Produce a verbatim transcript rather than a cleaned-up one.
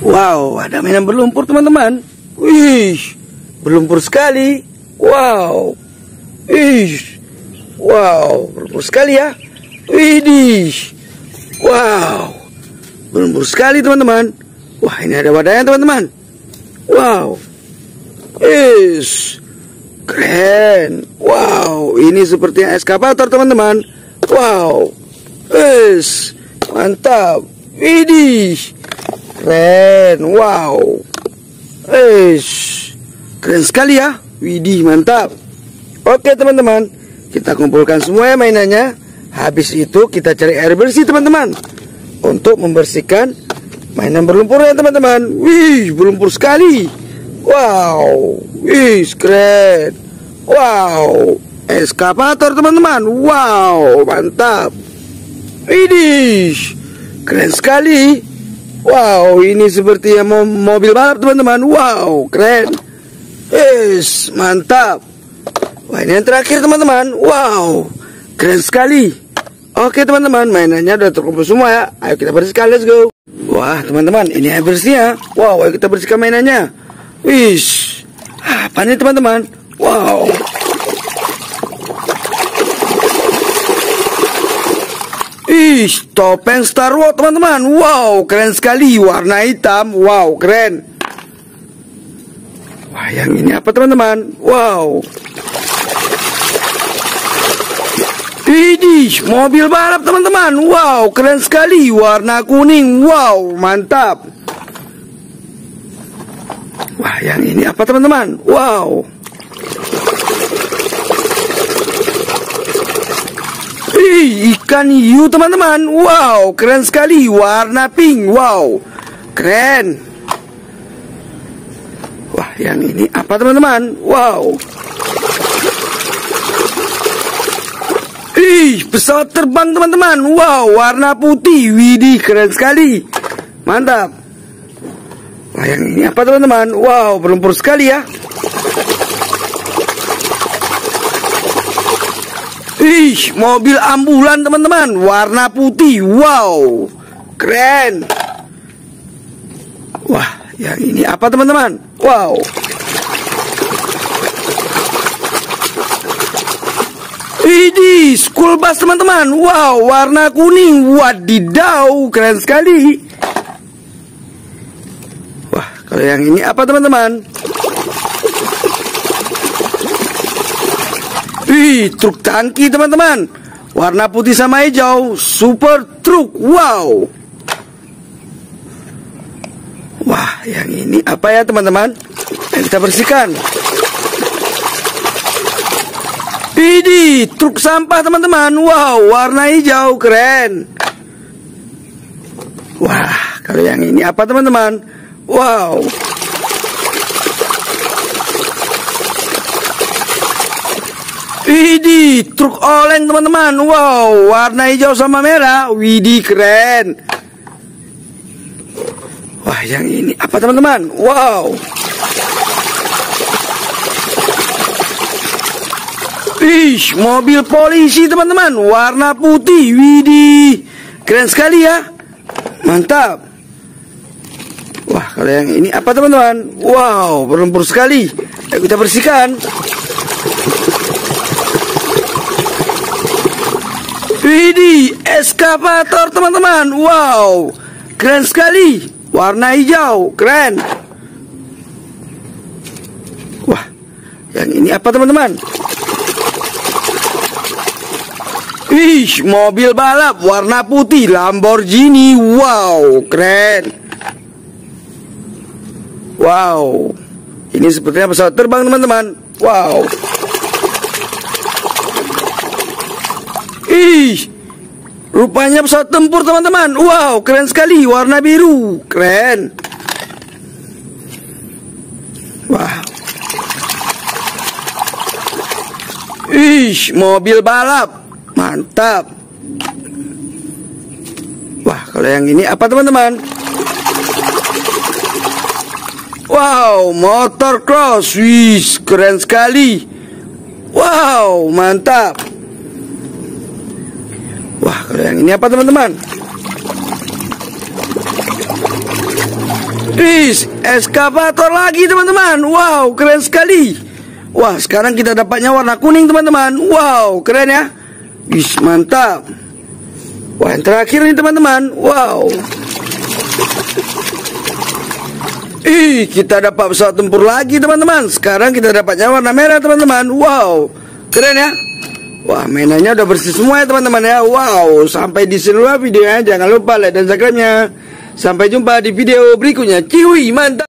Wow, ada mainan berlumpur teman-teman. Wih, berlumpur sekali. Wow, wih, wow, berlumpur sekali ya. Widih, wow, berlumpur sekali teman-teman. Wah, ini ada wadahnya teman-teman. Wow, is keren. Wow, ini sepertinya eskavator teman-teman. Wow, is mantap. Widih, keren. Wow, is keren sekali ya. Widih, mantap. Oke teman-teman, kita kumpulkan semua ya mainannya. Habis itu kita cari air bersih teman-teman, untuk membersihkan mainan berlumpur ya teman-teman. Wih, berlumpur sekali. Wow, wih, keren. Wow, eskavator teman-teman. Wow, mantap. Widih, keren sekali. Wow, ini seperti yang mo mobil balap teman-teman. Wow, keren. Yes, mantap. Wah, ini yang terakhir teman-teman. Wow, keren sekali. Oke teman-teman, mainannya udah terkumpul semua ya. Ayo kita bersihkan, let's go. Wah teman-teman, ini air bersihnya. Wow, ayo kita bersihkan mainannya. Wish, apa nih teman-teman? Wow, ih, topeng Star Wars teman-teman. Wow, keren sekali, warna hitam. Wow, keren. Wah, yang ini apa teman-teman? Wow, widih, mobil balap teman-teman. Wow, keren sekali, warna kuning. Wow, mantap. Wah, yang ini apa teman-teman? Wow, ih, ikan hiu teman-teman. Wow, keren sekali, warna pink. Wow, keren. Wah, yang ini apa teman-teman? Wow, ih, pesawat terbang teman-teman. Wow, warna putih. Widih, keren sekali, mantap. Wah, yang ini apa teman-teman? Wow, berlumpur sekali ya. Ih, mobil ambulan teman-teman, warna putih. Wow, keren. Wah, yang ini apa teman-teman? Wow, ini school bus teman-teman. Wow, warna kuning. Wadidaw, keren sekali. Wah, kalau yang ini apa teman-teman? Wih, truk tangki teman-teman, warna putih sama hijau. Super truk. Wow. Wah, yang ini apa ya teman-teman? Yang kita bersihkan. Ini truk sampah teman-teman. Wow, warna hijau, keren. Wah, kalau yang ini apa teman-teman? Wow, ini truk oleng teman-teman. Wow, warna hijau sama merah. Widih, keren. Wah, yang ini apa teman-teman? Wow, ih, mobil polisi teman-teman, warna putih. Widih, keren sekali ya, mantap. Wah, kalau yang ini apa teman-teman? Wow, berlumpur sekali. Ayo kita bersihkan. Widih, eskavator teman-teman. Wow, keren sekali, warna hijau, keren. Wah, yang ini apa teman-teman? Ih, mobil balap warna putih, Lamborghini. Wow, keren. Wow, ini sepertinya pesawat terbang teman-teman. Wow, ih, rupanya pesawat tempur teman-teman. Wow, keren sekali, warna biru, keren. Wow, ih, mobil balap, mantap. Wah, kalau yang ini apa teman-teman? Wow, motor cross. Wih, keren sekali. Wow, mantap. Wah, kalau yang ini apa teman-teman? Wih, eskavator lagi teman-teman. Wow, keren sekali. Wah, sekarang kita dapatnya warna kuning teman-teman. Wow, keren ya. Wih, mantap. Wah, yang terakhir nih teman-teman. Wow. Ih, kita dapat pesawat tempur lagi teman-teman. Sekarang kita dapatnya warna merah teman-teman. Wow, keren ya. Wah, mainannya udah bersih semua ya teman-teman ya. Wow, sampai di sini videonya. Jangan lupa like dan subscribe-nya. Sampai jumpa di video berikutnya. Ciwi, mantap.